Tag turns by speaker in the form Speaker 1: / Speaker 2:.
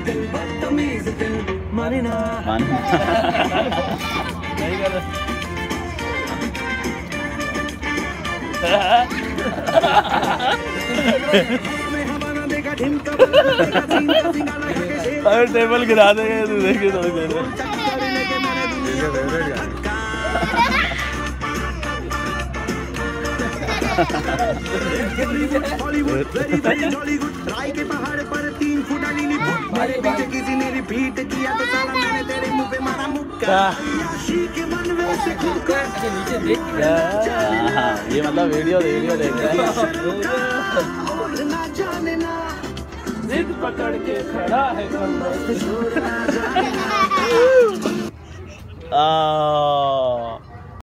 Speaker 1: दिल बदतमीज दिल मानना नहीं कर अरे टेबल गिरा देंगे तू देखे थोड़ी देर में
Speaker 2: के पहाड़ पर 3 फुट मेरे पीछे किसी ने रिपीट किया तो साला मैंने तेरे मुंह पे मारा मुक्का नीचे देख
Speaker 1: ये मतलब वीडियो देख रहे हैं जिद पकड़ के खड़ा है